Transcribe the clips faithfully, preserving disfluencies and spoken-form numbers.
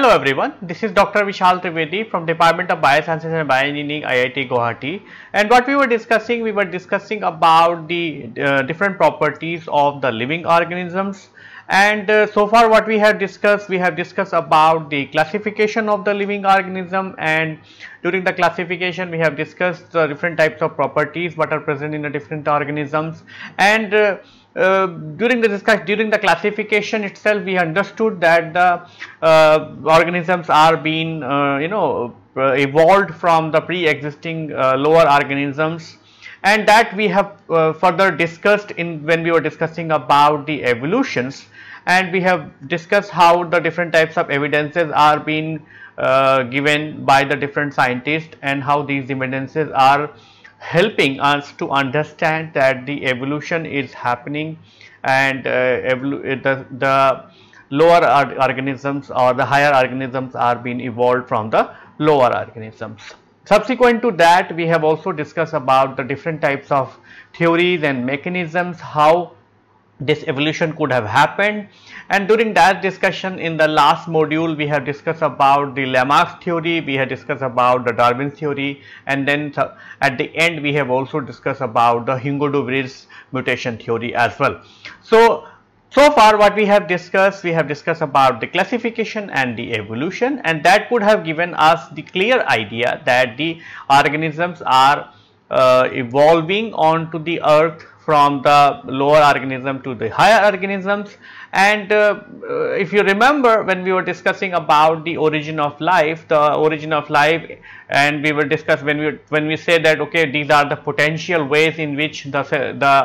Hello everyone, this is Doctor Vishal Trivedi from Department of Biosciences and Bioengineering, I I T Guwahati. And what we were discussing, we were discussing about the uh, different properties of the living organisms. And uh, so far what we have discussed, we have discussed about the classification of the living organism, and during the classification we have discussed the different types of properties what are present in the different organisms. And uh, uh, during the discussion, during the classification itself, we understood that the uh, organisms are being uh, you know uh, evolved from the pre-existing uh, lower organisms. And that we have uh, further discussed in when we were discussing about the evolutions, and we have discussed how the different types of evidences are being uh, given by the different scientists, and how these evidences are helping us to understand that the evolution is happening, and uh, the, the lower organisms or the higher organisms are being evolved from the lower organisms. Subsequent to that, we have also discussed about the different types of theories and mechanisms how this evolution could have happened. And during that discussion, in the last module, we have discussed about the Lamarck's theory, we have discussed about the Darwin's theory, and then at the end we have also discussed about the Hungo-Dubris mutation theory as well. So So far what we have discussed, we have discussed about the classification and the evolution, and that could have given us the clear idea that the organisms are uh, evolving onto the earth from the lower organism to the higher organisms. And uh, if you remember, when we were discussing about the origin of life, the origin of life, and we will discuss when we when we say that okay, these are the potential ways in which the the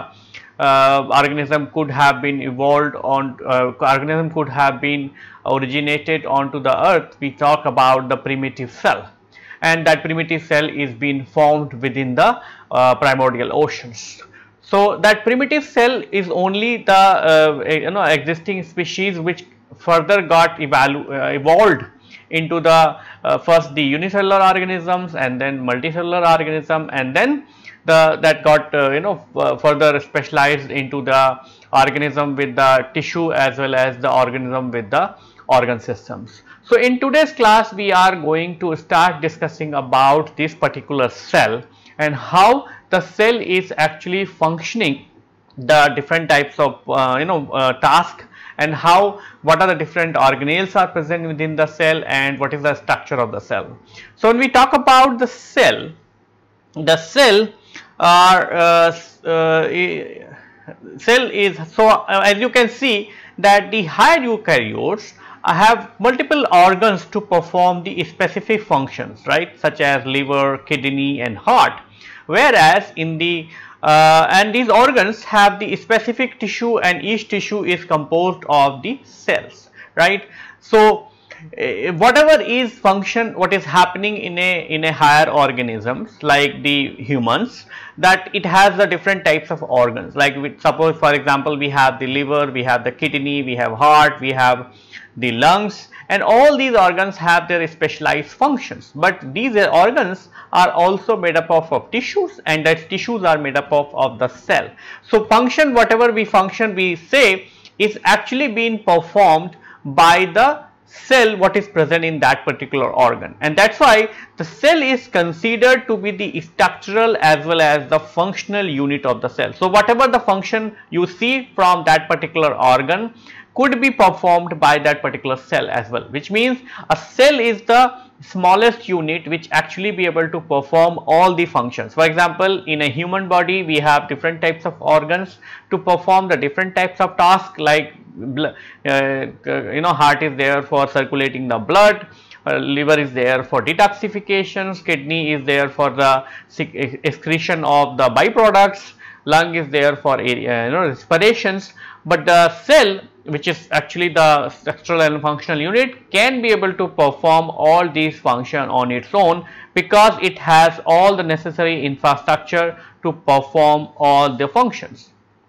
Uh, organism could have been evolved on uh, organism could have been originated onto the earth. We talk about the primitive cell, and that primitive cell is being formed within the uh, primordial oceans. So that primitive cell is only the uh, you know existing species which further got evalu uh, evolved into the uh, first the unicellular organisms, and then multicellular organism, and then the that got uh, you know uh, further specialized into the organism with the tissue as well as the organism with the organ systems. So in today's class, we are going to start discussing about this particular cell and how the cell is actually functioning, the different types of uh, you know uh, task, and how what are the different organelles are present within the cell, and what is the structure of the cell. So when we talk about the cell, the cell are uh, uh, cell is so uh, as you can see that the higher eukaryotes have multiple organs to perform the specific functions, right, such as liver, kidney and heart, whereas in the uh, and these organs have the specific tissue, and each tissue is composed of the cells, right. So Uh, whatever is function, what is happening in a in a higher organisms like the humans, that it has the different types of organs. Like we, suppose for example, we have the liver, we have the kidney, we have heart, we have the lungs, and all these organs have their specialized functions. But these organs are also made up of, of tissues, and that tissues are made up of, of the cell. So function, whatever we function we say, is actually being performed by the cell what is present in that particular organ, and that's why the cell is considered to be the structural as well as the functional unit of the cell. So whatever the function you see from that particular organ could be performed by that particular cell as well, which means a cell is the smallest unit which actually be able to perform all the functions. For example, in a human body we have different types of organs to perform the different types of tasks, like uh, you know heart is there for circulating the blood, uh, liver is there for detoxifications, kidney is there for the excretion of the byproducts, lung is there for area, you know respirations. But the cell, which is actually the structural and functional unit, can be able to perform all these functions on its own, because it has all the necessary infrastructure to perform all the functions.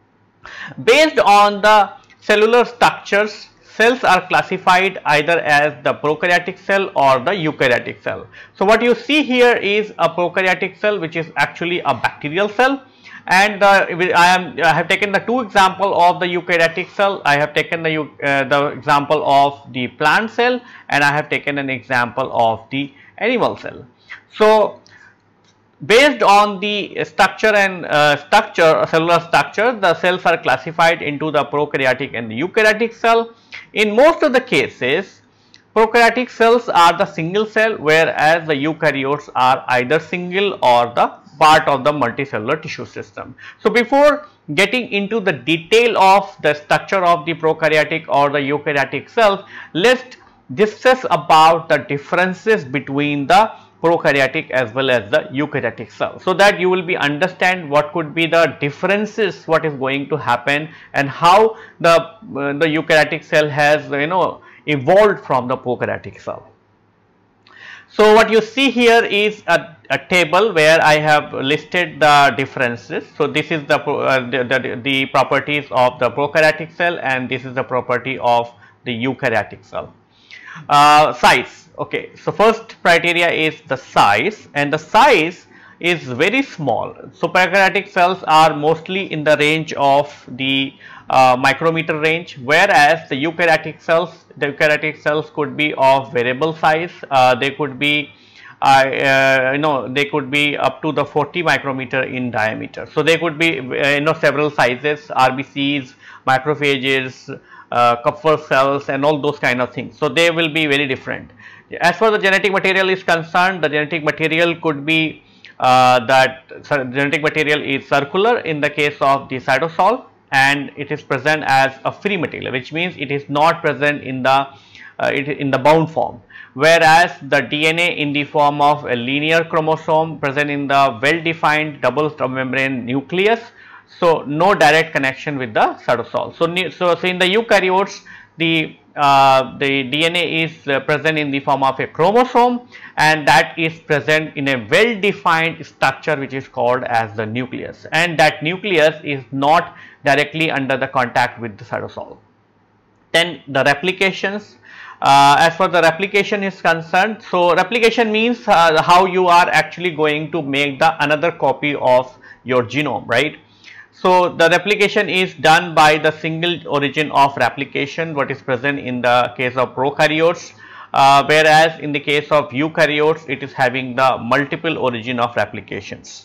Based on the cellular structures, cells are classified either as the prokaryotic cell or the eukaryotic cell. So what you see here is a prokaryotic cell, which is actually a bacterial cell, And uh, I am I have taken the two example of the eukaryotic cell. I have taken the uh, the example of the plant cell, and I have taken an example of the animal cell. So based on the structure and uh, structure, cellular structure, the cells are classified into the prokaryotic and the eukaryotic cell. In most of the cases, prokaryotic cells are the single cell, whereas the eukaryotes are either single or the part of the multicellular tissue system. So before getting into the detail of the structure of the prokaryotic or the eukaryotic cells, let's discuss about the differences between the prokaryotic as well as the eukaryotic cell, so that you will be understand what could be the differences, what is going to happen, and how the uh, the eukaryotic cell has you know evolved from the prokaryotic cell. So what you see here is a, a table where I have listed the differences. So this is the, uh, the, the the properties of the prokaryotic cell, and this is the property of the eukaryotic cell. Uh, size. Okay, so first criteria is the size, and the size is very small. So prokaryotic cells are mostly in the range of the uh, micrometer range, whereas the eukaryotic cells, the eukaryotic cells could be of variable size. Uh, they could be uh, uh, you know they could be up to the forty micrometer in diameter. So they could be uh, you know several sizes, R B Cs, macrophages, uh, Kupffer cells, and all those kind of things. So they will be very different. As far as the genetic material is concerned, the genetic material could be uh, that genetic material is circular in the case of the cytosol, and it is present as a free material, which means it is not present in the uh, it, in the bound form, whereas the D N A in the form of a linear chromosome present in the well defined double membrane nucleus. So no direct connection with the cytosol. So, so, so in the eukaryotes, the uh, the D N A is uh, present in the form of a chromosome, and that is present in a well defined structure which is called as the nucleus, and that nucleus is not directly under the contact with the cytosol. Then the replications. Uh, as far the replication is concerned, so replication means uh, how you are actually going to make the another copy of your genome, right? So the replication is done by the single origin of replication, what is present in the case of prokaryotes, uh, whereas in the case of eukaryotes it is having the multiple origin of replications.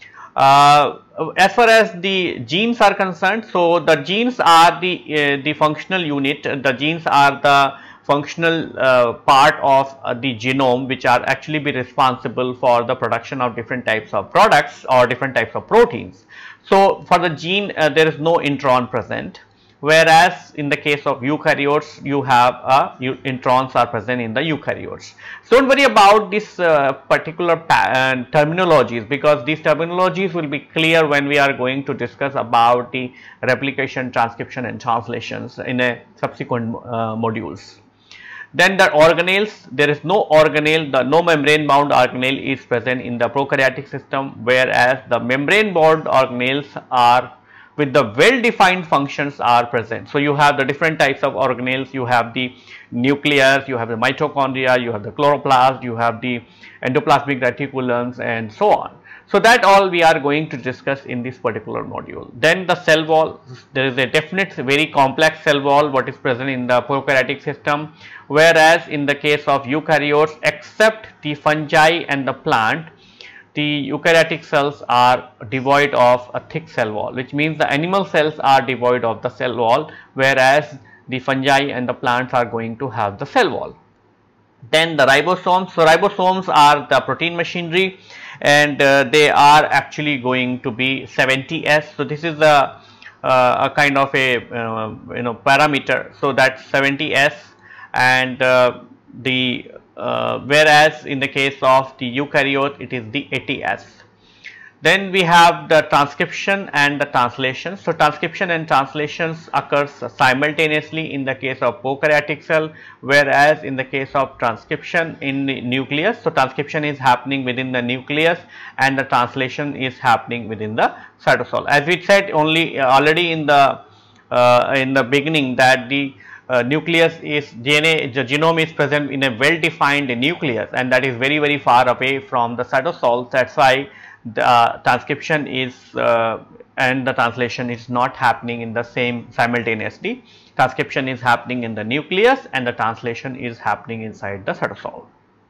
Uh, as far as the genes are concerned, so the genes are the uh, the functional unit. The genes are the functional uh, part of uh, the genome, which are actually be responsible for the production of different types of products or different types of proteins. So for the gene uh, there is no intron present, whereas in the case of eukaryotes you have uh, you, introns are present in the eukaryotes. So don't worry about this uh, particular uh, terminologies, because these terminologies will be clear when we are going to discuss about the replication, transcription and translations in a subsequent uh, modules. Then the organelles, there is no organelle, the no membrane bound organelle is present in the prokaryotic system, whereas the membrane bound organelles are with the well defined functions are present. So you have the different types of organelles, you have the nucleus, you have the mitochondria, you have the chloroplast, you have the endoplasmic reticulums and so on. So that all we are going to discuss in this particular module. Then the cell wall, there is a definite very complex cell wall what is present in the prokaryotic system, whereas in the case of eukaryotes, except the fungi and the plant, the eukaryotic cells are devoid of a thick cell wall, which means the animal cells are devoid of the cell wall, whereas the fungi and the plants are going to have the cell wall. Then the ribosomes. So ribosomes are the protein machinery, and uh, they are actually going to be seventy S. So this is a, uh, a kind of a uh, you know parameter. So that's seventy S, and uh, the uh, whereas in the case of the eukaryote it is the eighty S. Then we have the transcription and the translation. So transcription and translations occurs simultaneously in the case of prokaryotic cell, whereas in the case of transcription in the nucleus, so transcription is happening within the nucleus and the translation is happening within the cytosol. As we said only uh, already in the uh, in the beginning that the uh, nucleus is D N A, the genome is present in a well defined nucleus, and that is very very far away from the cytosol. That's why the uh, transcription is uh, and the translation is not happening in the same simultaneously. Transcription is happening in the nucleus and the translation is happening inside the cytosol.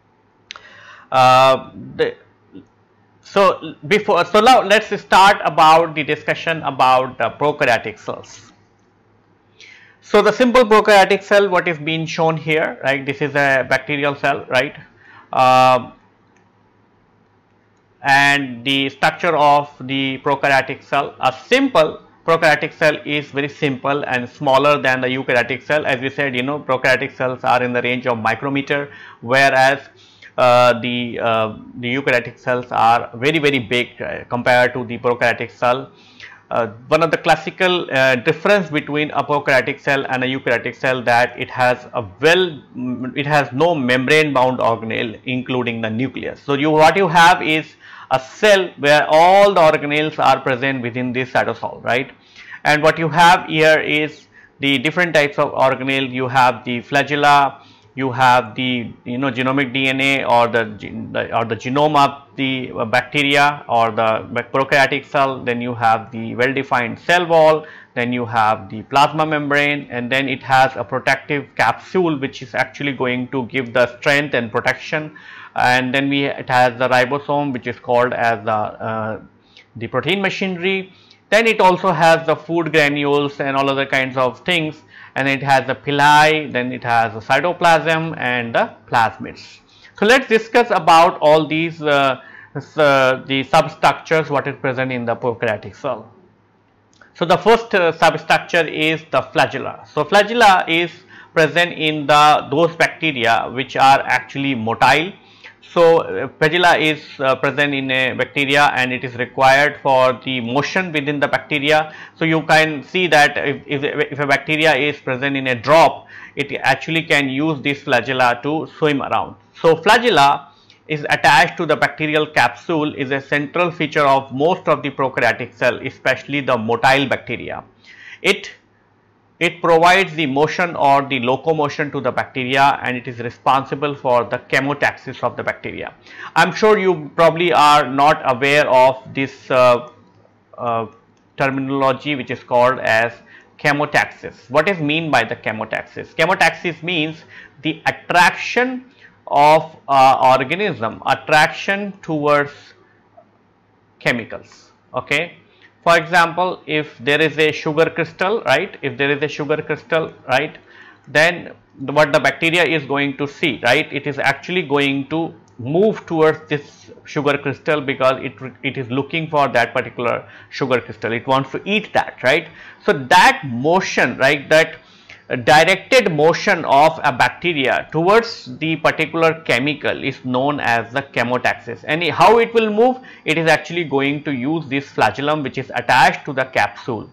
Uh, the, so before so now let's start about the discussion about the prokaryotic cells. So the simple prokaryotic cell, what is being shown here, right? This is a bacterial cell, right? Uh, and the structure of the prokaryotic cell, a simple prokaryotic cell is very simple and smaller than the eukaryotic cell. As we said, you know, prokaryotic cells are in the range of micrometer, whereas uh, the uh, the eukaryotic cells are very very big uh, compared to the prokaryotic cell. Uh, one of the classical uh, difference between a prokaryotic cell and a eukaryotic cell that it has a well, it has no membrane bound organelle including the nucleus. So you what you have is a cell where all the organelles are present within this cytosol, right? And what you have here is the different types of organelle. You have the flagella, you have the you know genomic D N A or the, the or the genome of the bacteria or the prokaryotic cell. Then you have the well defined cell wall, then you have the plasma membrane, and then it has a protective capsule which is actually going to give the strength and protection. And then we it has the ribosome, which is called as the uh, the protein machinery. Then it also has the food granules and all other kinds of things, and it has the pili, then it has the cytoplasm and the plasmids. So let's discuss about all these uh, uh, the substructures what is present in the prokaryotic cell. So the first uh, substructure is the flagella. So flagella is present in the those bacteria which are actually motile. So uh, flagella is uh, present in a bacteria and it is required for the motion within the bacteria. So you can see that if, if, if a bacteria is present in a drop, it actually can use this flagella to swim around. So flagella is attached to the bacterial capsule, is a central feature of most of the prokaryotic cell, especially the motile bacteria. It It provides the motion or the locomotion to the bacteria, and it is responsible for the chemotaxis of the bacteria. I am sure you probably are not aware of this uh, uh, terminology which is called as chemotaxis. What is mean by the chemotaxis? Chemotaxis means the attraction of uh, organism, attraction towards chemicals. Okay. For example, if there is a sugar crystal, right, if there is a sugar crystal, right, then the, what the bacteria is going to see, right, it is actually going to move towards this sugar crystal because it, it is looking for that particular sugar crystal, it wants to eat that, right. So that motion, right, that directed motion of a bacteria towards the particular chemical is known as the chemotaxis. And how it will move? It is actually going to use this flagellum which is attached to the capsule.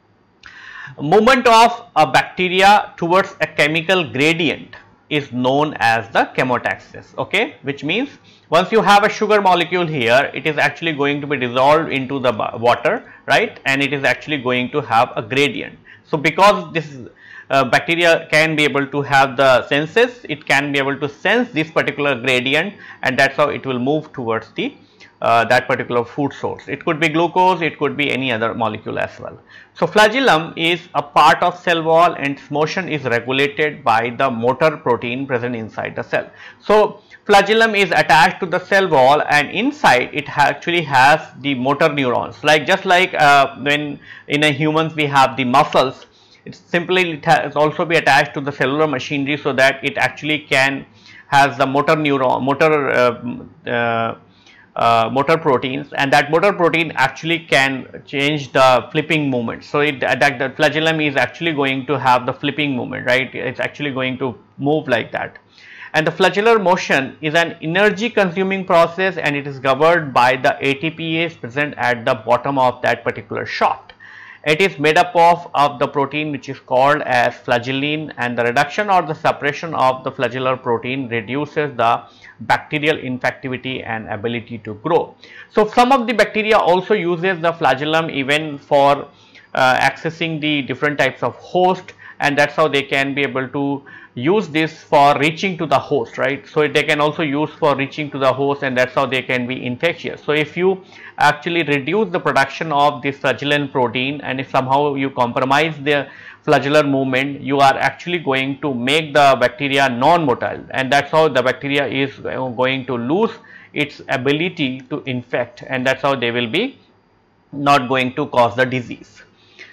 Movement of a bacteria towards a chemical gradient is known as the chemotaxis, okay, which means once you have a sugar molecule here, it is actually going to be dissolved into the water, right, and it is actually going to have a gradient. So because this Uh, bacteria can be able to have the senses, it can be able to sense this particular gradient, and that's how it will move towards the uh, that particular food source. It could be glucose, it could be any other molecule as well. So flagellum is a part of cell wall and its motion is regulated by the motor protein present inside the cell. So flagellum is attached to the cell wall, and inside it actually has the motor neurons, like just like uh, when in a humans we have the muscles. It simply it has also be attached to the cellular machinery so that it actually can has the motor neuron, motor uh, uh, uh, motor proteins, and that motor protein actually can change the flipping movement. So it that the flagellum is actually going to have the flipping movement, right? It's actually going to move like that. And the flagellar motion is an energy consuming process, and it is governed by the A T P ase present at the bottom of that particular shaft. It is made up of, of the protein which is called as flagellin, and the reduction or the suppression of the flagellar protein reduces the bacterial infectivity and ability to grow. So some of the bacteria also uses the flagellum even for uh, accessing the different types of host, and that's how they can be able to use this for reaching to the host, right? So they can also use for reaching to the host, and that's how they can be infectious. So if you actually reduce the production of this flagellin protein, and if somehow you compromise the flagellar movement, you are actually going to make the bacteria non-motile, and that's how the bacteria is going to lose its ability to infect, and that's how they will be not going to cause the disease.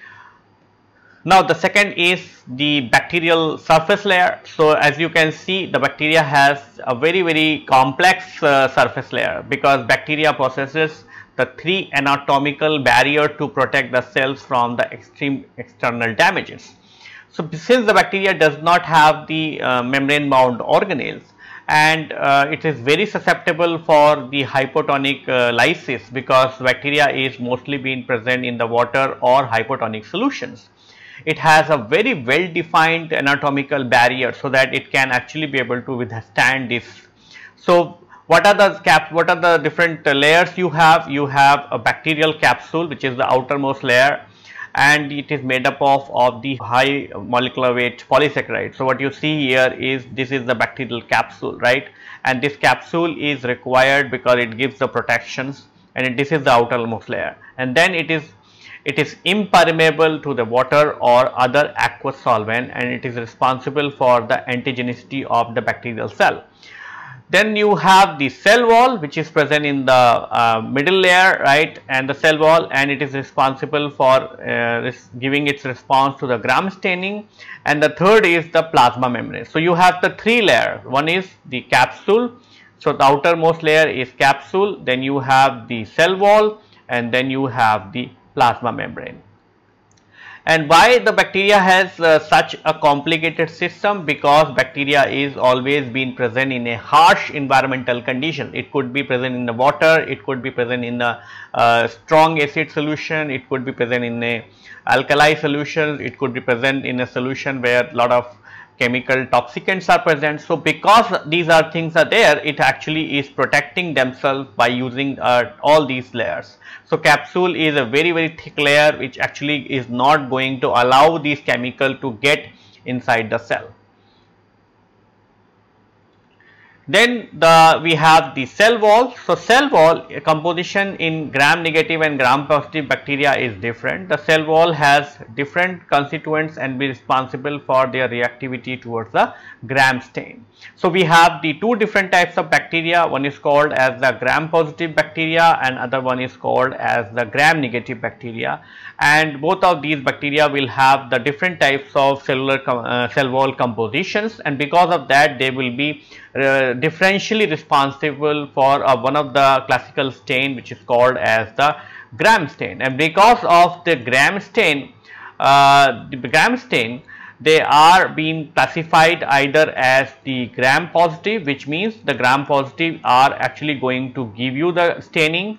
Now the second is the bacterial surface layer. So as you can see, the bacteria has a very very complex uh, surface layer, because bacteria possesses the three anatomical barrier to protect the cells from the extreme external damages. So since the bacteria does not have the uh, membrane bound organelles, and uh, it is very susceptible for the hypotonic uh, lysis, because bacteria is mostly being present in the water or hypotonic solutions. It has a very well defined anatomical barrier, so that it can actually be able to withstand this. So what are the cap what are the different uh, layers you have? You have a bacterial capsule, which is the outermost layer, and it is made up of, of the high molecular weight polysaccharide. So what you see here is, this is the bacterial capsule, right? And this capsule is required because it gives the protections, and it, this is the outermost layer, and then it is it is impermeable to the water or other aqueous solvent, and it is responsible for the antigenicity of the bacterial cell. Then you have the cell wall, which is present in the uh, middle layer, right, and the cell wall, and it is responsible for uh, giving its response to the Gram staining. And the third is the plasma membrane. So you have the three layers. One is the capsule. So the outermost layer is capsule, then you have the cell wall, and then you have the plasma membrane. And why the bacteria has uh, such a complicated system? Because bacteria is always been present in a harsh environmental condition. It could be present in the water, it could be present in a uh, strong acid solution, it could be present in a alkali solution, it could be present in a solution where a lot of chemical toxicants are present. So because these are things are there, it actually is protecting themselves by using uh, all these layers. So capsule is a very very thick layer, which actually is not going to allow these chemical to get inside the cell. Then the we have the cell wall. So cell wall composition in gram negative and gram positive bacteria is different. The cell wall has different constituents and be responsible for their reactivity towards the gram stain. So we have the two different types of bacteria. One is called as the gram positive bacteria, and other one is called as the gram negative bacteria. And both of these bacteria will have the different types of cellular uh, cell wall compositions, and because of that they will be uh, differentially responsible for uh, one of the classical stain, which is called as the gram stain. And because of the gram stain, uh, the gram stain, they are being classified either as the gram positive, which means the gram positive are actually going to give you the staining,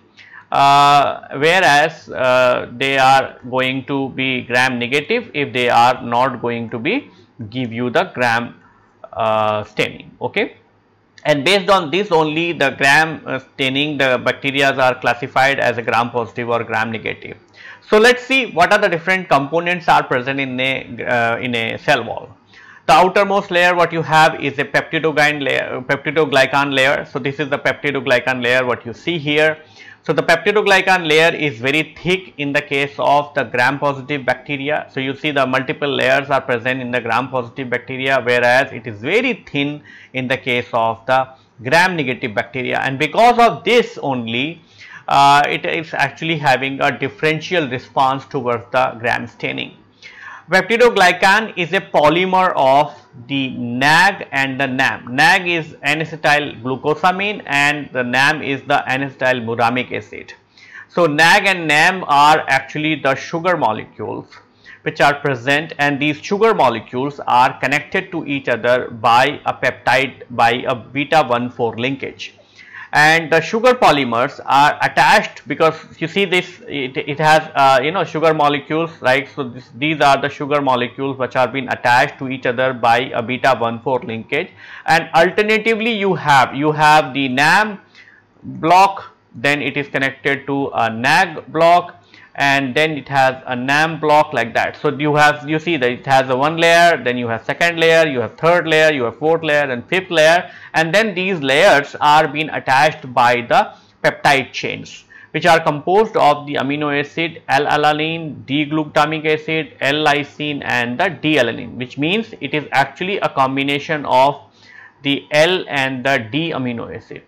uh, whereas uh, they are going to be gram negative if they are not going to be give you the gram uh, staining. Okay. And based on this only, the gram uh, staining, the bacteria are classified as a gram positive or gram negative. So let's see what are the different components are present in a uh, in a cell wall. The outermost layer what you have is a peptidoglycan layer, peptidoglycan layer. So this is the peptidoglycan layer what you see here. So the peptidoglycan layer is very thick in the case of the gram positive bacteria. So you see the multiple layers are present in the gram positive bacteria, whereas it is very thin in the case of the gram negative bacteria. And because of this only, uh, it is actually having a differential response towards the gram staining. Peptidoglycan is a polymer of the N A G and the N A M. N A G is N-acetyl glucosamine and the N A M is the N-acetyl muramic acid. So N A G and N A M are actually the sugar molecules which are present, and these sugar molecules are connected to each other by a peptide, by a beta one four linkage. And the sugar polymers are attached, because you see this, it, it has uh, you know sugar molecules, right? So this, these are the sugar molecules which are being attached to each other by a beta one four linkage. And alternatively you have you have the N A M block, then it is connected to a N A G block, and then it has a NAM block like that. So you have, you see that it has a one layer, then you have second layer, you have third layer, you have fourth layer and fifth layer, and then these layers are being attached by the peptide chains, which are composed of the amino acid L-alanine, D-glutamic acid, L-lysine and the D-alanine, which means it is actually a combination of the L and the D amino acid.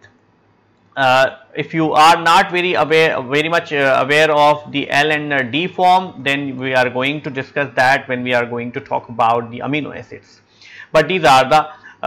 Uh, if you are not very aware, very much uh, aware of the L and uh, D form, then we are going to discuss that when we are going to talk about the amino acids. But these are the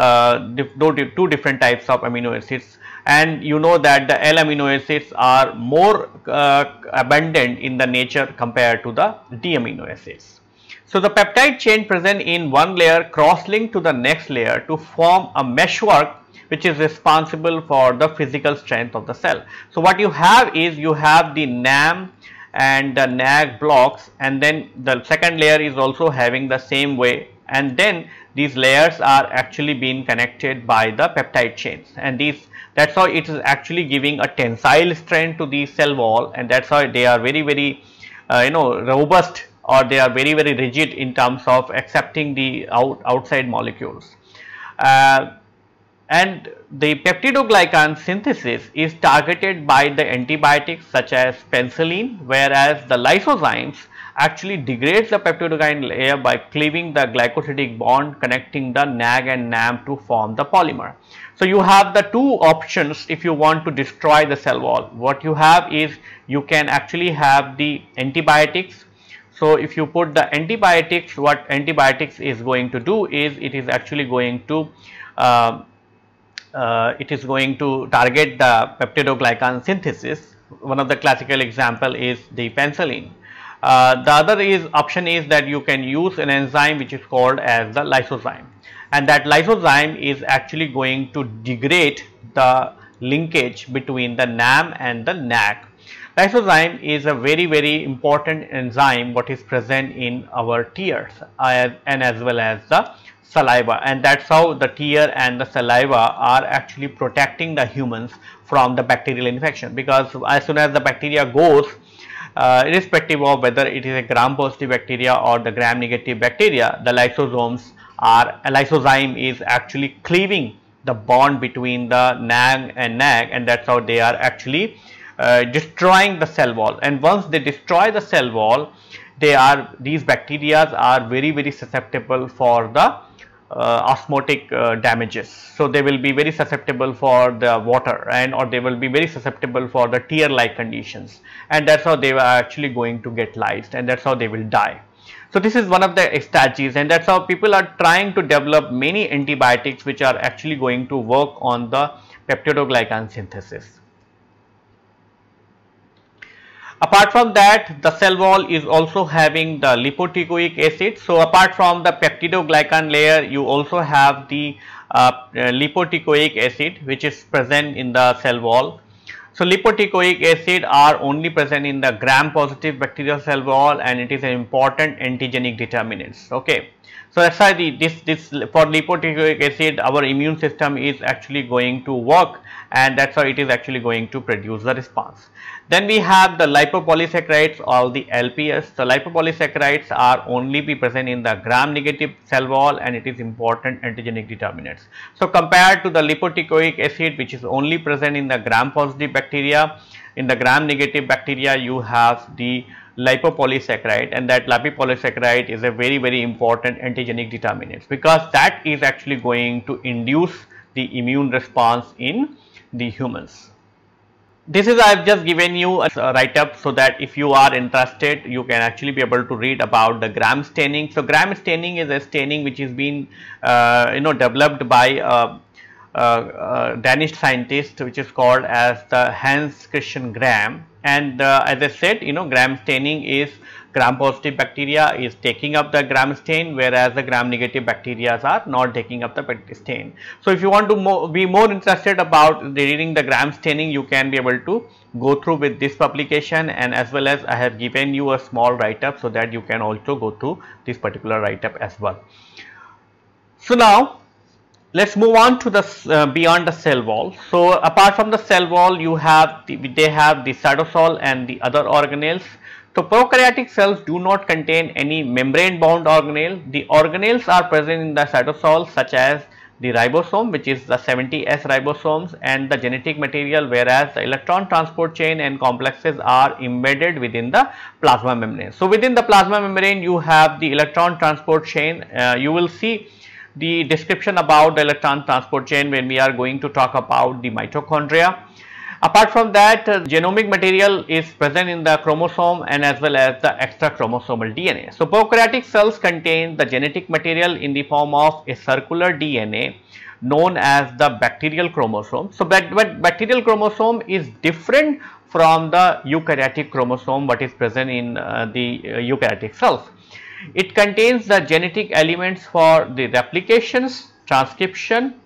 uh, two different types of amino acids, and you know that the L amino acids are more uh, abundant in the nature compared to the D amino acids. So the peptide chain present in one layer cross-linked to the next layer to form a meshwork which is responsible for the physical strength of the cell. So what you have is, you have the NAM and the NAG blocks, and then the second layer is also having the same way, and then these layers are actually being connected by the peptide chains, and these, that's how it is actually giving a tensile strength to the cell wall, and that's how they are very very uh, you know robust, or they are very very rigid in terms of accepting the out, outside molecules. Uh, and the peptidoglycan synthesis is targeted by the antibiotics such as penicillin, whereas the lysozymes actually degrades the peptidoglycan layer by cleaving the glycosidic bond connecting the NAG and NAM to form the polymer. So you have the two options if you want to destroy the cell wall. What you have is, you can actually have the antibiotics. So if you put the antibiotics, what antibiotics is going to do is, it is actually going to uh, uh, it is going to target the peptidoglycan synthesis. One of the classical example is the penicillin. Uh, the other is option is that you can use an enzyme which is called as the lysozyme, and that lysozyme is actually going to degrade the linkage between the NAM and the NAG. Lysozyme is a very very important enzyme what is present in our tears uh, and as well as the saliva, and that's how the tear and the saliva are actually protecting the humans from the bacterial infection, because as soon as the bacteria goes, uh, irrespective of whether it is a gram positive bacteria or the gram negative bacteria, the lysosomes are, a lysozyme is actually cleaving the bond between the NAG and NAG, and that's how they are actually Uh, destroying the cell wall. And once they destroy the cell wall, they are, these bacteria are very very susceptible for the uh, osmotic uh, damages. So they will be very susceptible for the water, and or they will be very susceptible for the tear like conditions, and that's how they are actually going to get lysed, and that's how they will die. So this is one of the strategies, and that's how people are trying to develop many antibiotics which are actually going to work on the peptidoglycan synthesis. Apart from that, the cell wall is also having the lipoteichoic acid. So apart from the peptidoglycan layer, you also have the uh, lipoteichoic acid which is present in the cell wall. So lipoteichoic acid are only present in the gram positive bacterial cell wall, and it is an important antigenic determinants. Okay. So that's why the, this, this for lipoteichoic acid, our immune system is actually going to work, and that's how it is actually going to produce the response. Then we have the lipopolysaccharides, or the L P S. The lipopolysaccharides are only be present in the gram negative cell wall, and it is important antigenic determinants. So compared to the lipoteichoic acid which is only present in the gram positive bacteria, in the gram negative bacteria you have the lipopolysaccharide, and that lipopolysaccharide is a very very important antigenic determinant, because that is actually going to induce the immune response in the humans. This is, I have just given you a write up so that if you are interested, you can actually be able to read about the gram staining. So gram staining is a staining which is being uh, you know developed by a, a, a Danish scientist which is called as the Hans Christian Gram. And uh, as I said, you know gram staining is gram positive bacteria is taking up the gram stain, whereas the gram negative bacteria are not taking up the stain. So if you want to mo be more interested about reading the gram staining, you can be able to go through with this publication, and as well as I have given you a small write up so that you can also go through this particular write up as well. So now let's move on to the uh, beyond the cell wall. So apart from the cell wall, you have the, they have the cytosol and the other organelles. So prokaryotic cells do not contain any membrane bound organelle. The organelles are present in the cytosol such as the ribosome, which is the seventy S ribosomes, and the genetic material, whereas the electron transport chain and complexes are embedded within the plasma membrane. So within the plasma membrane you have the electron transport chain. Uh, you will see the description about the electron transport chain when we are going to talk about the mitochondria. Apart from that, uh, genomic material is present in the chromosome and as well as the extra chromosomal D N A. So prokaryotic cells contain the genetic material in the form of a circular D N A known as the bacterial chromosome. So but, but bacterial chromosome is different from the eukaryotic chromosome what is present in uh, the uh, eukaryotic cells. It contains the genetic elements for the replications, transcription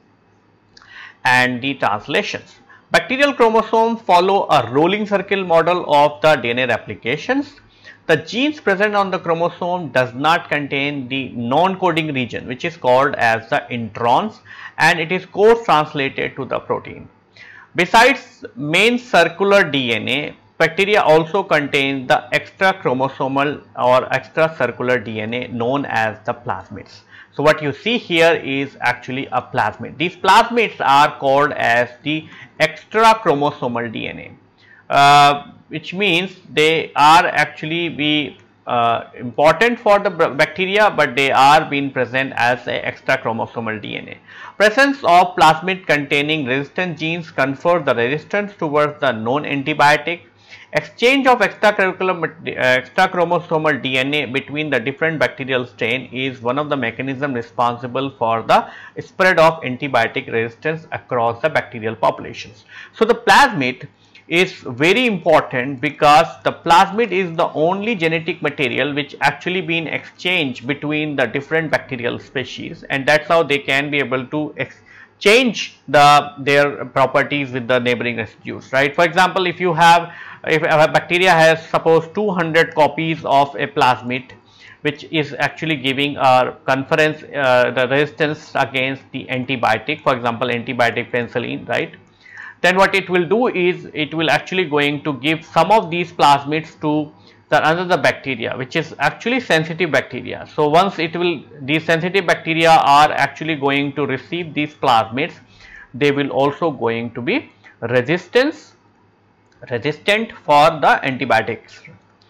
and the translations. Bacterial chromosomes follow a rolling circle model of the D N A replications. The genes present on the chromosome does not contain the non-coding region, which is called as the introns, and it is coarse translated to the protein. Besides main circular D N A, bacteria also contain the extra chromosomal or extra circular D N A known as the plasmids. So what you see here is actually a plasmid. These plasmids are called as the extra chromosomal D N A, uh, which means they are actually be uh, important for the bacteria, but they are being present as a extra chromosomal D N A. Presence of plasmid containing resistant genes confer the resistance towards the known antibiotic. Exchange of extra chromosomal D N A between the different bacterial strain is one of the mechanisms responsible for the spread of antibiotic resistance across the bacterial populations. So the plasmid is very important because the plasmid is the only genetic material which actually been exchanged between the different bacterial species, and that's how they can be able to change the their properties with the neighboring residues, right? For example, if you have if a bacteria has suppose two hundred copies of a plasmid which is actually giving a conference uh, the resistance against the antibiotic, for example antibiotic penicillin, right? Then what it will do is it will actually going to give some of these plasmids to the another bacteria which is actually sensitive bacteria. So once it will, these sensitive bacteria are actually going to receive these plasmids, they will also going to be resistance resistant for the antibiotics.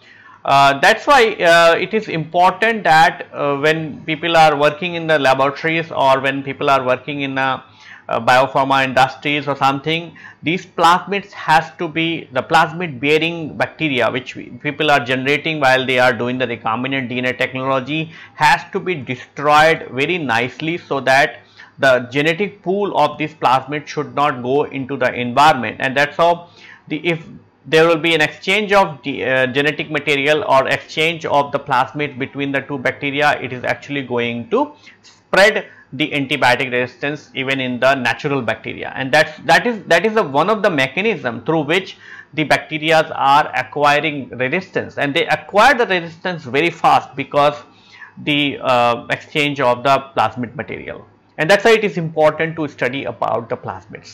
Uh, that's why uh, it is important that uh, when people are working in the laboratories or when people are working in a Uh, biopharma industries or something, these plasmids has to be the plasmid bearing bacteria which we, people are generating while they are doing the recombinant D N A technology has to be destroyed very nicely, so that the genetic pool of this plasmid should not go into the environment. And that's how the if there will be an exchange of the uh, genetic material or exchange of the plasmid between the two bacteria, it is actually going to spread the antibiotic resistance even in the natural bacteria, and that's that is that is a one of the mechanism through which the bacteria are acquiring resistance, and they acquire the resistance very fast because the uh, exchange of the plasmid material, and that's why it is important to study about the plasmids.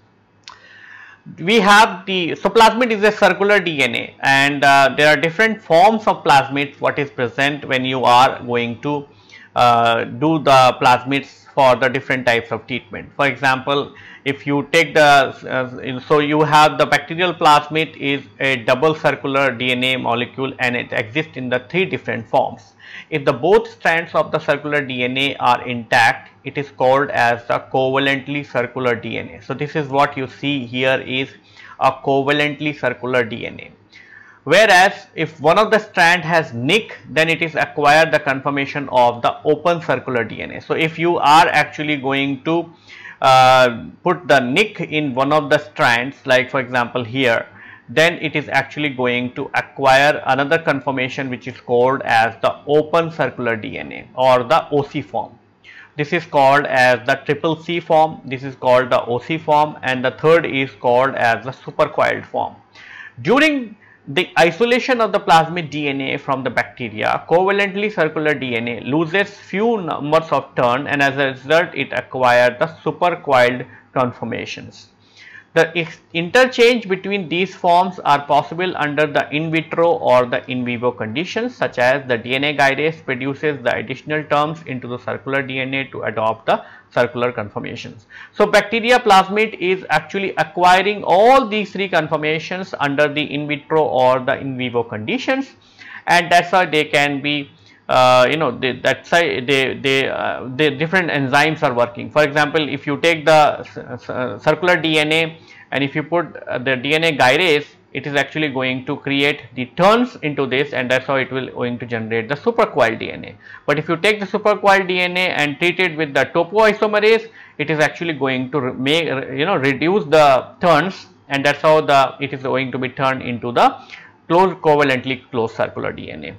We have the so plasmid is a circular D N A, and uh, there are different forms of plasmids what is present when you are going to Uh, do the plasmids for the different types of treatment. For example, if you take the uh, so you have the bacterial plasmid is a double circular D N A molecule, and it exists in the three different forms. If the both strands of the circular D N A are intact, it is called as the covalently circular D N A. So this is what you see here is a covalently circular D N A. Whereas if one of the strand has nick, then it is acquired the conformation of the open circular D N A. So if you are actually going to uh, put the nick in one of the strands, like for example here, then it is actually going to acquire another conformation which is called as the open circular D N A or the O C form. This is called as the triple C form, this is called the O C form, and the third is called as the supercoiled form. During the isolation of the plasmid D N A from the bacteria, covalently circular D N A loses few numbers of turn, and as a result it acquires the supercoiled conformations. The interchange between these forms are possible under the in vitro or the in vivo conditions, such as the D N A guidase produces the additional terms into the circular D N A to adopt the circular conformations. So, bacteria plasmid is actually acquiring all these three conformations under the in vitro or the in vivo conditions, and that is why they can be Uh, you know they, that's why they they uh, the different enzymes are working. For example, if you take the uh, circular D N A and if you put uh, the D N A gyrase, it is actually going to create the turns into this, and that's how it will going to generate the supercoiled D N A. But if you take the supercoiled D N A and treat it with the topoisomerase, it is actually going to make you know reduce the turns, and that's how the it is going to be turned into the close covalently closed circular D N A.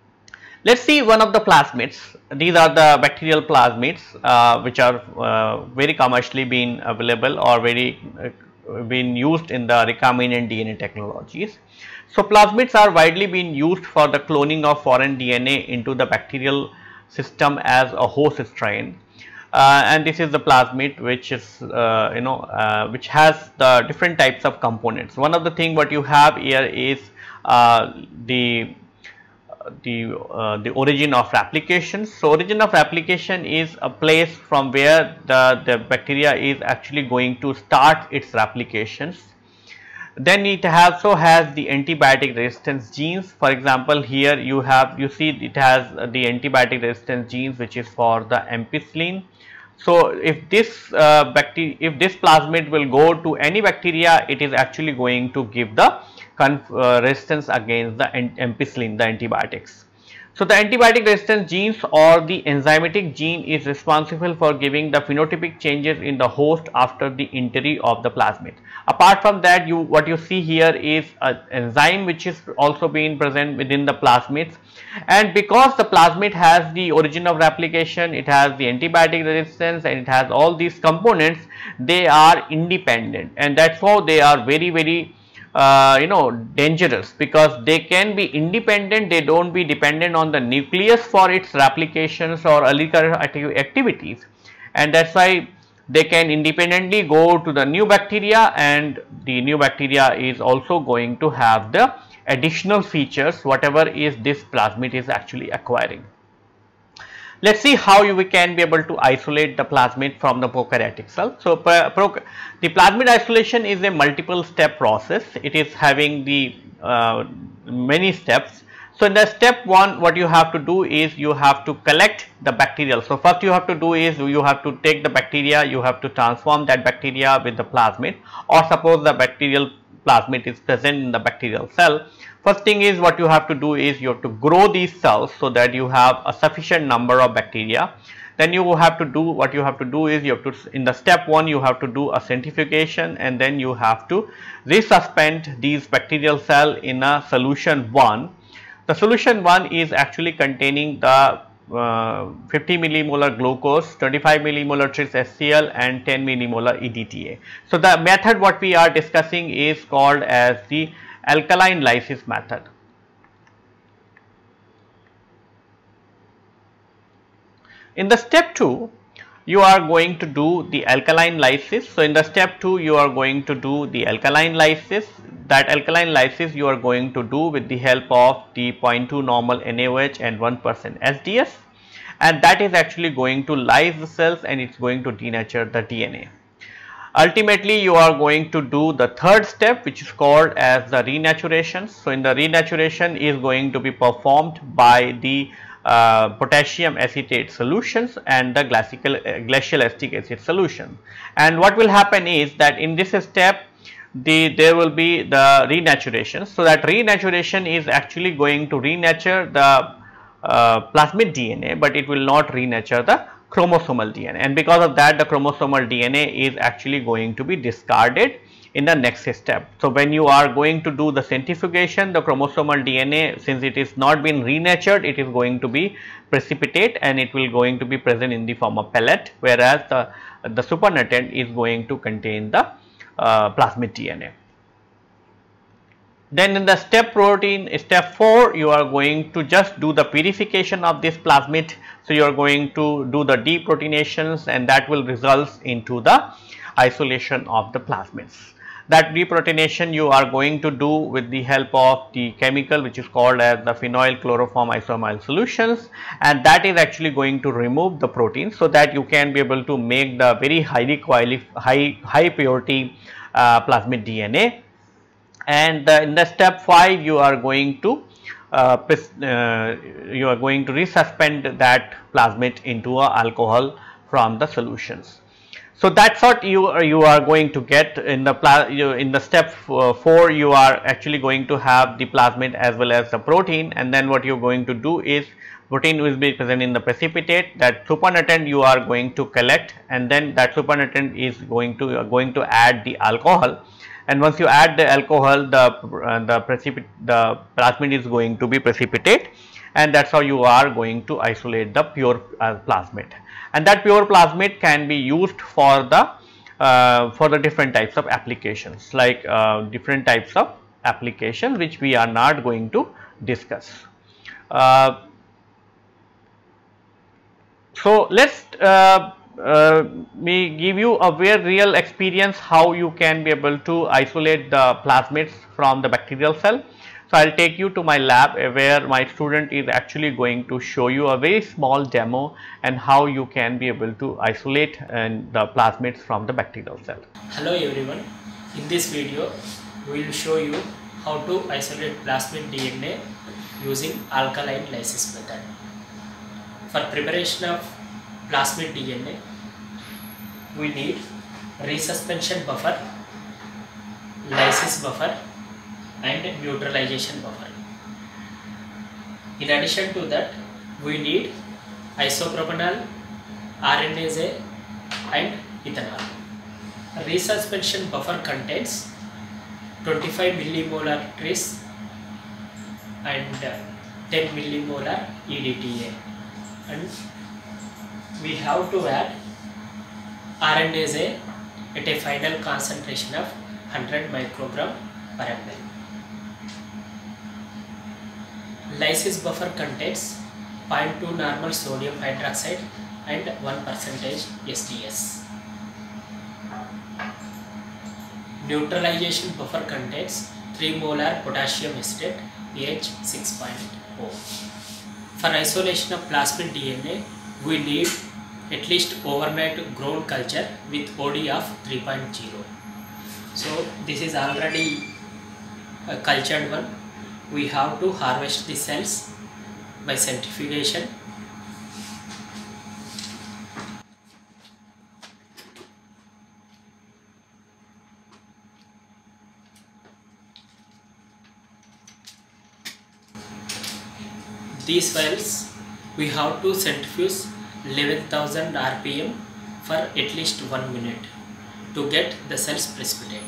Let us see one of the plasmids. These are the bacterial plasmids uh, which are uh, very commercially being available or very uh, being used in the recombinant D N A technologies. So, plasmids are widely being used for the cloning of foreign D N A into the bacterial system as a host strain. Uh, and this is the plasmid which is uh, you know uh, which has the different types of components. One of the thing what you have here is uh, the the uh, the origin of replication. So, origin of replication is a place from where the the bacteria is actually going to start its replications. Then it also has the antibiotic resistance genes. For example, here you have you see it has the antibiotic resistance genes which is for the ampicillin. So, if this uh, bacteria if this plasmid will go to any bacteria, it is actually going to give the Uh, resistance against the ampicillin, the antibiotics. So, the antibiotic resistance genes or the enzymatic gene is responsible for giving the phenotypic changes in the host after the entry of the plasmid. Apart from that, you what you see here is an enzyme which is also being present within the plasmids, and because the plasmid has the origin of replication, it has the antibiotic resistance and it has all these components, they are independent, and that is how they are very very Uh, you know dangerous, because they can be independent, they do not be dependent on the nucleus for its replications or early activities, and that is why they can independently go to the new bacteria, and the new bacteria is also going to have the additional features whatever is this plasmid is actually acquiring. Let us see how you, we can be able to isolate the plasmid from the prokaryotic cell. So, pro, the plasmid isolation is a multiple step process. It is having the uh, many steps. So, in the step one, what you have to do is you have to collect the bacterial. So, first you have to do is you have to take the bacteria, you have to transform that bacteria with the plasmid, or suppose the bacterial plasmid is present in the bacterial cell. First thing is what you have to do is you have to grow these cells so that you have a sufficient number of bacteria. Then you have to do what you have to do is you have to in the step one you have to do a centrifugation, and then you have to resuspend these bacterial cell in a solution one. The solution one is actually containing the uh, fifty millimolar glucose, twenty-five millimolar tris H C l and ten millimolar E D T A. So, the method what we are discussing is called as the alkaline lysis method. In the step two, you are going to do the alkaline lysis. So, in the step two, you are going to do the alkaline lysis. That alkaline lysis you are going to do with the help of the zero point two normal N A O H and one percent S D S, and that is actually going to lyse the cells, and it is going to denature the D N A. Ultimately, you are going to do the third step, which is called as the renaturation. So, in the renaturation is going to be performed by the uh, potassium acetate solutions and the glacial, uh, glacial acetic acid solution. And what will happen is that in this step, the there will be the renaturation. So, that renaturation is actually going to renature the uh, plasmid D N A, but it will not renature the chromosomal D N A, and because of that the chromosomal D N A is actually going to be discarded in the next step. So, when you are going to do the centrifugation, the chromosomal D N A, since it is not been renatured, it is going to be precipitate and it will going to be present in the form of pellet, whereas the, the supernatant is going to contain the uh, plasmid D N A. Then in the step protein, step four, you are going to just do the purification of this plasmid. So, you are going to do the deproteinations, and that will result into the isolation of the plasmids. That deprotonation you are going to do with the help of the chemical which is called as the phenyl chloroform isoamyl solutions, and that is actually going to remove the protein, so that you can be able to make the very highly quali high high purity uh, plasmid D N A. And uh, in the step five you are going to uh, uh, you are going to resuspend that plasmid into a alcohol from the solutions. So that's what you you are going to get in the pla you, in the step uh, four. You are actually going to have the plasmid as well as the protein, and then what you're going to do is protein will be present in the precipitate. That supernatant you are going to collect, and then that supernatant is going to you are going to add the alcohol. And once you add the alcohol, the uh, the precipit the plasmid is going to be precipitate, and that's how you are going to isolate the pure uh, plasmid. And that pure plasmid can be used for the uh, for the different types of applications, like uh, different types of applications which we are not going to discuss. Uh, so let's uh, uh, me give you a very real experience how you can be able to isolate the plasmids from the bacterial cell. So I'll take you to my lab where my student is actually going to show you a very small demo and how you can be able to isolate and the plasmids from the bacterial cell. Hello everyone, in this video we will show you how to isolate plasmid D N A using alkaline lysis method. For preparation of plasmid D N A, we need resuspension buffer, lysis buffer and neutralization buffer. In addition to that, we need isopropanol, R-enase A and ethanol. Resuspension buffer contains twenty-five millimolar tris and ten millimolar E D T A, and we have to add R-enase A at a final concentration of one hundred microgram per ml. Lysis buffer contains zero point two normal sodium hydroxide and one percent S D S. Neutralization buffer contains three molar potassium acetate pH six point zero. For isolation of plasmid D N A, we need at least overnight grown culture with O D of three point zero. So this is already a cultured one. We have to harvest the cells by centrifugation. These cells we have to centrifuge eleven thousand R P M for at least one minute to get the cells precipitated.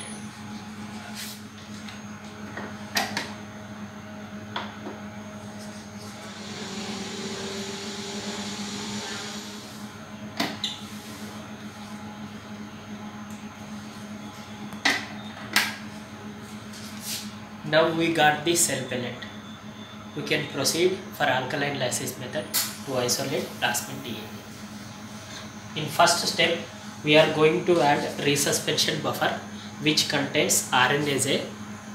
Now we got the cell pellet. We can proceed for alkaline lysis method to isolate plasmid D N A. In first step, we are going to add resuspension buffer which contains R-enase A,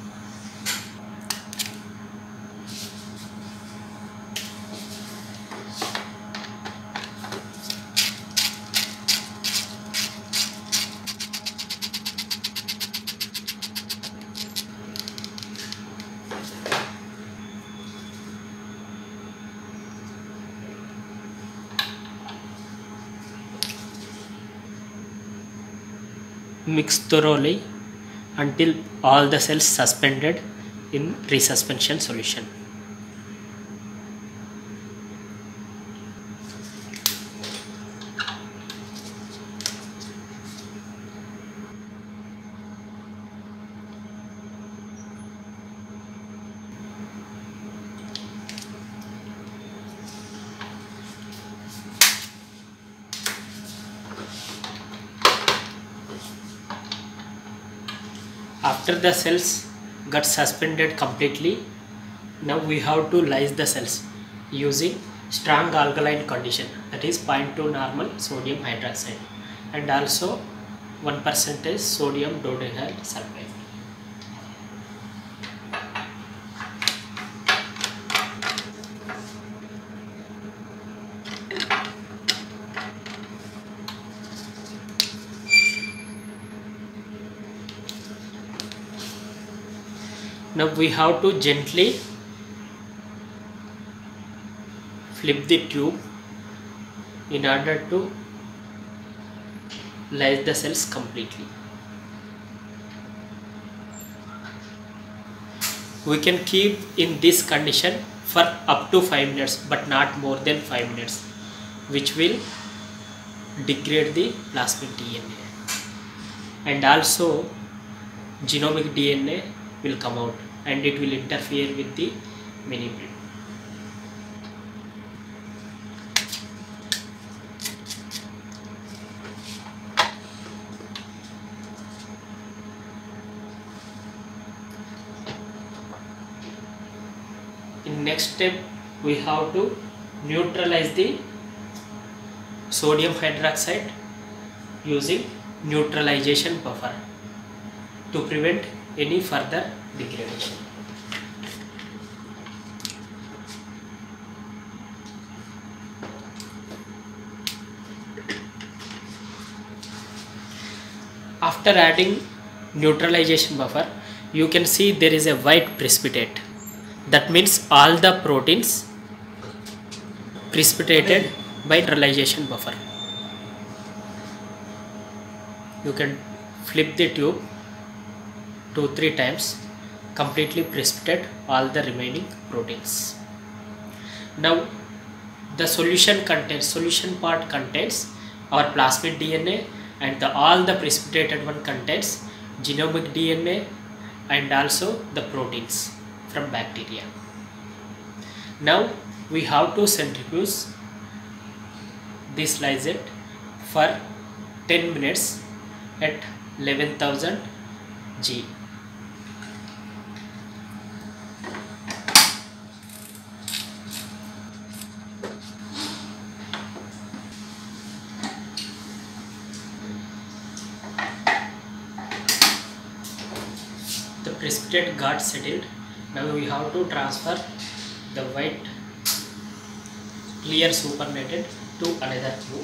mix thoroughly until all the cells suspended in resuspension solution. After the cells got suspended completely, now we have to lyse the cells using strong alkaline condition, that is zero point two normal sodium hydroxide, and also one percent sodium dodecyl sulfate. Now we have to gently flip the tube in order to lyse the cells completely. We can keep in this condition for up to five minutes, but not more than five minutes, which will degrade the plasmid D N A, and also genomic D N A will come out and it will interfere with the mini print. In next step, we have to neutralize the sodium hydroxide using neutralization buffer to prevent any further degradation. After adding neutralization buffer, you can see there is a white precipitate. That means all the proteins precipitated by neutralization buffer. You can flip the tube two three times, completely precipitate all the remaining proteins. Now the solution contains solution part contains our plasmid D N A, and the all the precipitated one contains genomic D N A and also the proteins from bacteria. Now we have to centrifuge this lysate for ten minutes at eleven thousand G. The precipitate got settled. Now we have to transfer the white clear supernatant to another tube.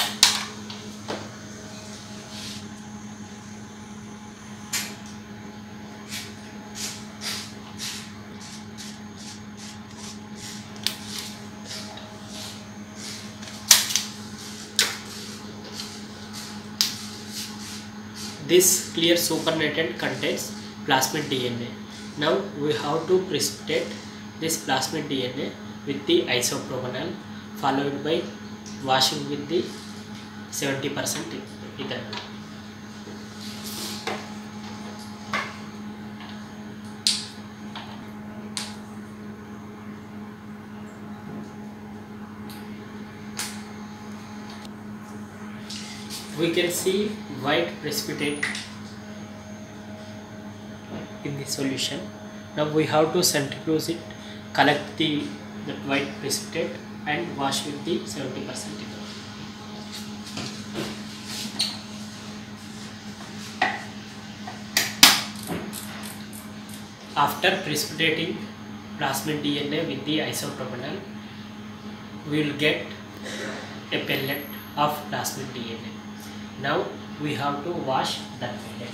This clear supernatant contains plasmid D N A. Now we have to precipitate this plasmid D N A with the isopropanol, followed by washing with the seventy percent ethanol. We can see white precipitate in the solution. Now we have to centrifuge it, collect the, the white precipitate and wash with the seventy percent ethanol. After precipitating plasmid D N A with the isopropanol, we will get a pellet of plasmid D N A. Now we have to wash that pellet.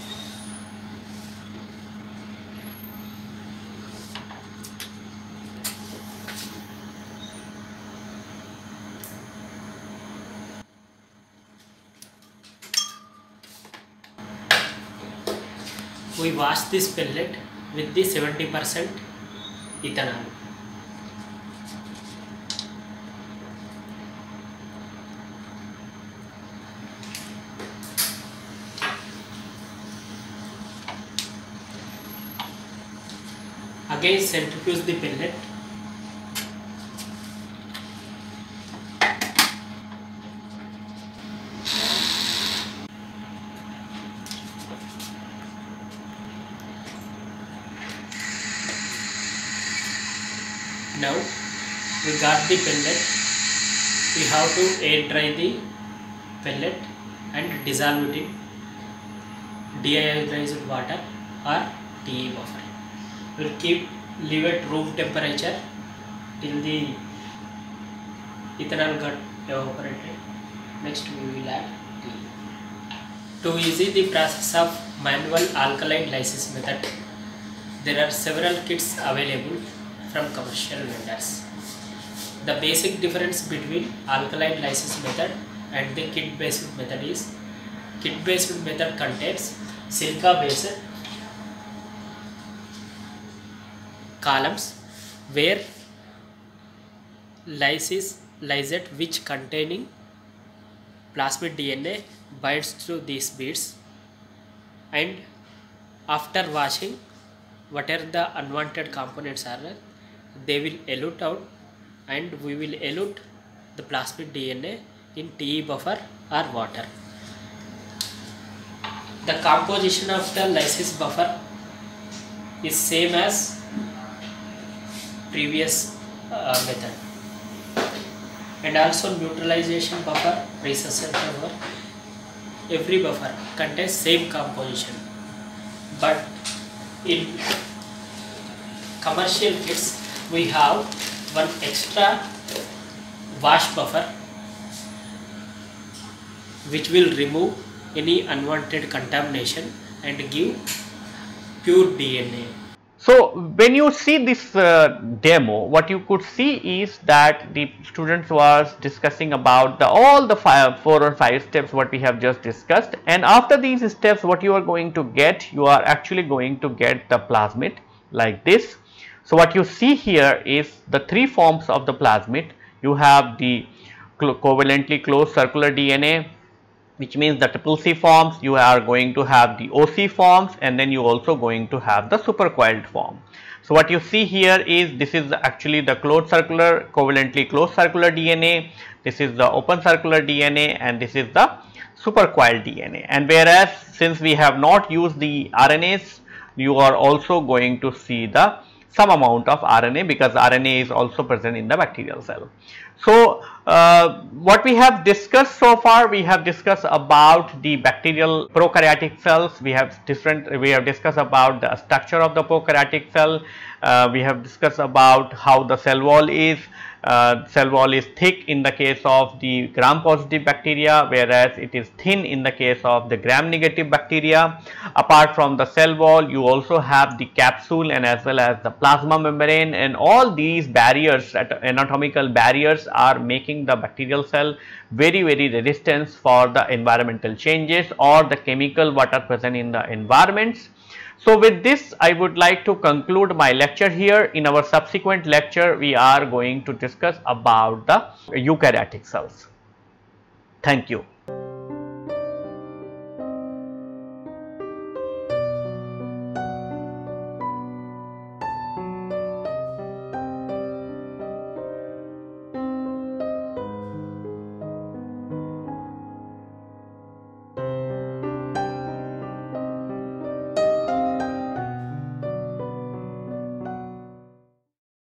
We wash this pellet with the seventy percent ethanol. Again centrifuge the pellet. Now we got the pellet. We have to air dry the pellet and dissolve it in deionized water or T E buffer. We will keep leave at room temperature till the ethanol got evaporated. Next we will add T E. To easy the process of manual alkaline lysis method, there are several kits available from commercial vendors. The basic difference between alkaline lysis method and the kit based method is, kit based method contains silica based columns where lysis lysate which containing plasmid D N A binds through these beads, and after washing whatever the unwanted components are, they will elute out and we will elute the plasmid D N A in T E buffer or water. The composition of the lysis buffer is same as previous uh, method, and also neutralization buffer, resuscitation buffer, every buffer contains same composition, but in commercial kits we have one extra wash buffer which will remove any unwanted contamination and give pure D N A. So when you see this uh, demo, what you could see is that the students was discussing about the all the five, four or five steps what we have just discussed, and after these steps what you are going to get, you are actually going to get the plasmid like this. So what you see here is the three forms of the plasmid. You have the covalently closed circular D N A, which means the triple C forms. You are going to have the O C forms, and then you also going to have the supercoiled form. So what you see here is this is actually the closed circular, covalently closed circular D N A, this is the open circular D N A, and this is the supercoiled D N A. And whereas since we have not used the R N As, you are also going to see the some amount of R N A, because R N A is also present in the bacterial cell. So uh, what we have discussed so far, we have discussed about the bacterial prokaryotic cells. We have different, we have discussed about the structure of the prokaryotic cell. Uh, we have discussed about how the cell wall is. Uh, cell wall is thick in the case of the gram positive bacteria, whereas it is thin in the case of the gram negative bacteria. Apart from the cell wall, you also have the capsule and as well as the plasma membrane, and all these barriers, anatomical barriers, are making the bacterial cell very very resistant for the environmental changes or the chemical what are present in the environments. So with this, I would like to conclude my lecture here. In our subsequent lecture, we are going to discuss about the eukaryotic cells. Thank you.